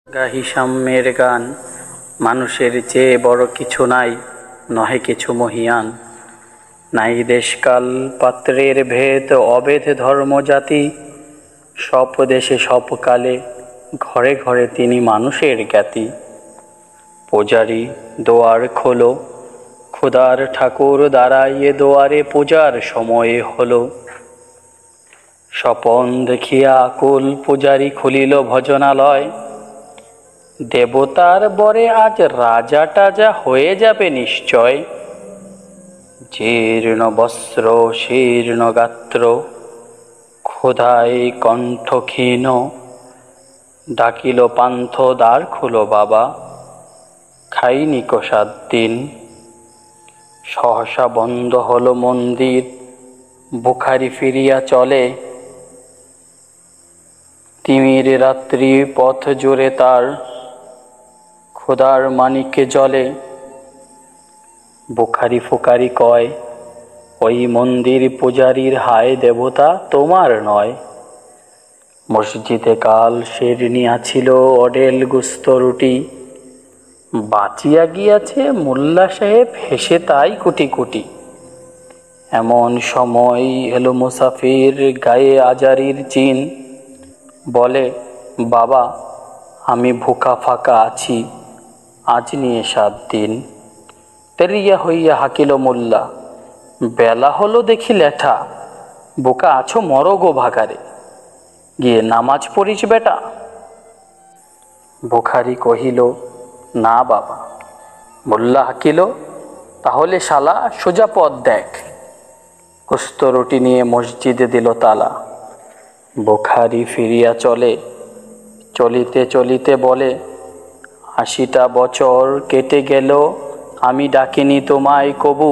গাহি সাম্যের গান, মানুষের চেয়ে বড় কিছু নাই, নহে কিছু মহিয়ান। নাই দেশকাল পাত্রের ভেদ, অভেদ ধর্ম জাতি, সব দেশে সব কালে ঘরে ঘরে তিনি মানুষের জ্ঞাতি। পূজারি দোয়ার খোলো, খোদার ঠাকুর দাঁড়াইয়ে দোয়ারে পূজার সময়ে হলো। স্বপন দেখিয়া আকুল পূজারি খুলিল ভজনালয়, দেবতার বরে আজ রাজা টাজা হয়ে যাবে নিশ্চয়। জীর্ণ বস্ত্র শীর্ণ গাত্র, ক্ষুধায় কণ্ঠ ক্ষীণ, ডাকিল পান্থ দ্বার খুলো বাবা, খাইনি কো 7 দিন। সহসা বন্ধ হলো মন্দির, বুখারি ফিরিয়া চলে। তিমির রাত্রি পথ জুড়ে তার, ক্ষুধার মানিকে জলে। বুখারি ফুকারি কয়, ওই মন্দির পূজারীর হায় দেবতা তোমার নয়। মসজিদে কাল শেরনি আছিল অডেল গুস্ত রুটি, বাঁচিয়া গিয়াছে মোল্লা সাহেব হেসে তাই কুটি কুটি। এমন সময় এলো মুসাফির, গায়ে আজারির চিন, বলে বাবা আমি ভুকা ফাঁকা আছি, আজ নিয়ে 7 দিন। তেরিয়া হইয়া হাকিল মোল্লা, বেলা হলো দেখি লেঠা, বোকা আছো মরো গো ভাগারে, গিয়ে নামাজ পড়িস বেটা। বুখারি কহিল, না বাবা। মোল্লা হাকিল, তাহলে শালা সোজা পথ দেখ। কুস্ত রুটি নিয়ে মসজিদে দিল তালা। বুখারি ফিরিয়া চলে, চলিতে চলিতে বলে, 80টা বছর কেটে গেল আমি ডাকিনি তোমায় কবু,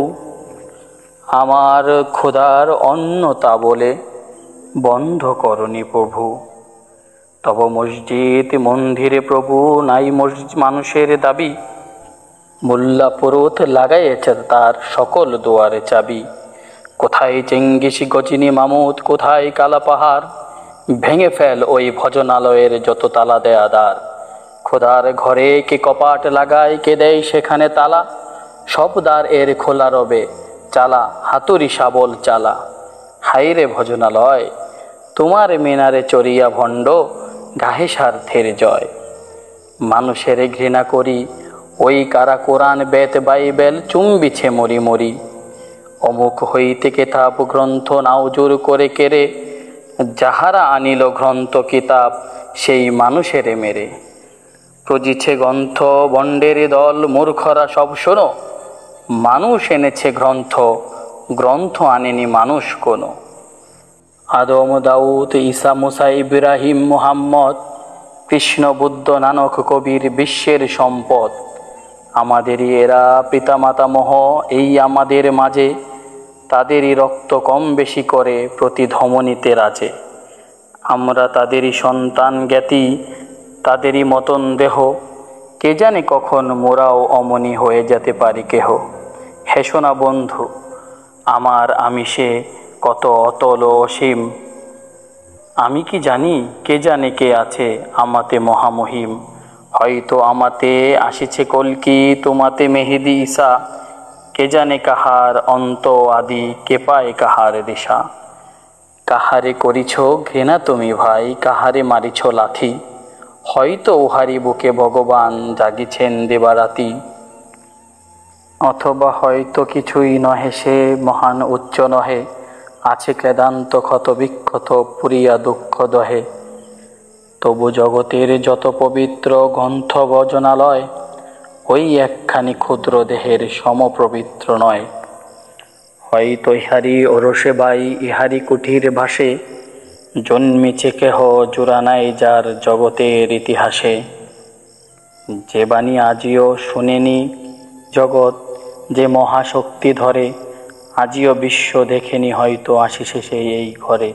আমার ক্ষুধার অন্ন তা বলে বন্ধ করনি প্রভু। তব মসজিদ মন্দিরে প্রভু নাই মানুষের দাবি, মোল্লা পুরোত লাগাইয়েছে তার সকল দুয়ারে চাবি। কোথায় চেঙ্গিস গজিনী মামুদ, কোথায় কালা পাহাড়, ভেঙে ফেল ওই ভজনালয়ের যত তালা দেয়া দ্বার। খোদার ঘরে কে কপাট লাগায়, কে দেয় সেখানে তালা, সব দ্বার এর খোলা রবে, চালা হাতুড়ি শাবল চালা। হাইরে ভজনালয়, তোমার মিনারে চড়িয়া ভণ্ড, গাহে স্বার্থের জয়। মানুষের ঘৃণা করি, ওই কারা কোরআন বেত বাইবেল চুম্বিছে মরি মরি। অমুক হইতে কেতাব গ্রন্থ নাও জোর করে কেড়ে, যাহারা আনিল গ্রন্থ কিতাব সেই মানুষের মেরে। প্রজিছে গ্রন্থ বন্ডের দল, মূর্খরা সব শোনো, মানুষ এনেছে গ্রন্থ, গ্রন্থ আনেনি মানুষ কোনো। আদম দাউদ ঈসা মুসা ইব্রাহিম মুহাম্মদ, কৃষ্ণ বুদ্ধ নানক কবির বিশ্বের সম্পদ। আমাদেরই এরা পিতামাতামহ এই আমাদের মাঝে, তাদেরই রক্ত কম বেশি করে প্রতি ধমনীতে রাজে। আমরা তাদেরই সন্তান জ্ঞাতি, তাদেরই মতন দেহ, কে জানে কখন মোরাও অমনি হয়ে যেতে পারি কেহ। হেসো না বন্ধু আমার আমিষে কত অতল অসীম, আমি কি জানি কে জানে কে আছে আমাতে মহামহিম। হয়তো আমাতে আসিছে কলকি, তোমাতে মেহেদি ঈসা, কে জানে কাহার অন্ত আদি, কে পায় কাহার দিশা। কাহারে করিছ ঘৃণা তুমি ভাই, কাহারে মারিছ লাথি, হয়তো উহারি বুকে ভগবান জাগিছেন দিবারাতি। অথবা হয়তো কিছুই নহে সে মহান উচ্চ নহে, আছে ক্লেদান্ত ক্ষত বিক্ষত পুরিয়া দুঃখ দহে। তবু জগতের যত পবিত্র গ্রন্থ ভজনালয়, ওই একখানি ক্ষুদ্র দেহের সমপবিত্র নয়। হয়তো ইহারি ওরসে বাই ইহারি কুঠির ভাসে, জন্মিছে কেহ জোড়া নাই যার জগতের ইতিহাসে। যে বাণী আজিও শুনেনি জগৎ, যে মহাশক্তি ধরে, আজিও বিশ্ব দেখেনি হয়তো আসিছে সেই এই ঘরে।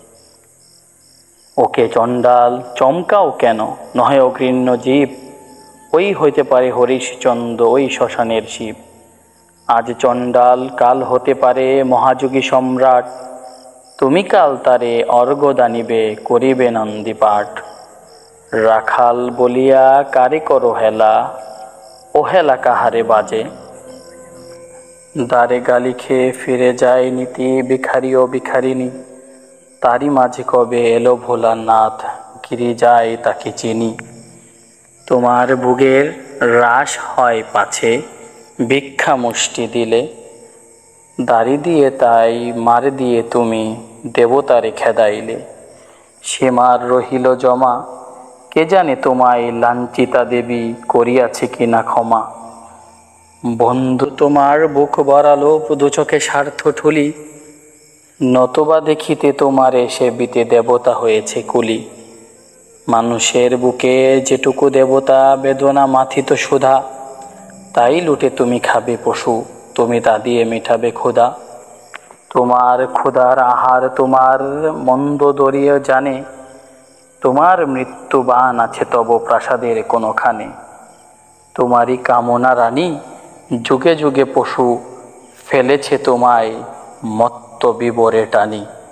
ওকে চণ্ডাল চমকাও কেন, নহে অঘৃণ্য জীব, ওই হইতে পারে হরিশচন্দ্র ওই শ্মশানের শিব। আজ চণ্ডাল কাল হতে পারে মহাযোগী সম্রাট, তুমি কাল তারে অর্ঘ্য দানিবে করিবে নন্দী পাঠ। রাখাল বলিয়া কারে করো হেলা, ও হেলা কাহারে বাজে। দ্বারে গালি খেয়ে ফিরে যায় নীতি, ভিখারি ও ভিখারিনী, তারই মাঝে কবে এলো ভোলানাথ, গিরি যায় তাকে চিনি। তোমার ভোগের হ্রাস হয় পাছে, ভিক্ষা মুষ্টি দিলে, দাড়ি দিয়ে তাই মার দিয়ে তুমি দেবতারে খেদাইলে। সে মার রহিল জমা, কে জানে তোমায় লাঞ্ছিতা দেবী করিয়াছে কিনা ক্ষমা। বন্ধু তোমার বুক ভরালো দু চোখে স্বার্থ ঠুলি, নতবা দেখিতে তোমার এসে বিতে দেবতা হয়েছে কুলি। মানুষের বুকে যেটুকু দেবতা বেদনা মাথিত সুধা, তাই লুটে তুমি খাবে পশু, তুমি তা দিয়ে মিটাবে ক্ষুধা। তোমার ক্ষুধার আহার তোমার মন্দ দরিয়ে জানে, তোমার মৃত্যুবান আছে তব প্রাসাদের কোনোখানে। তোমারই কামনা রানী যুগে যুগে পশু, ফেলেছে তোমায় মত্ত বিবরে টানি।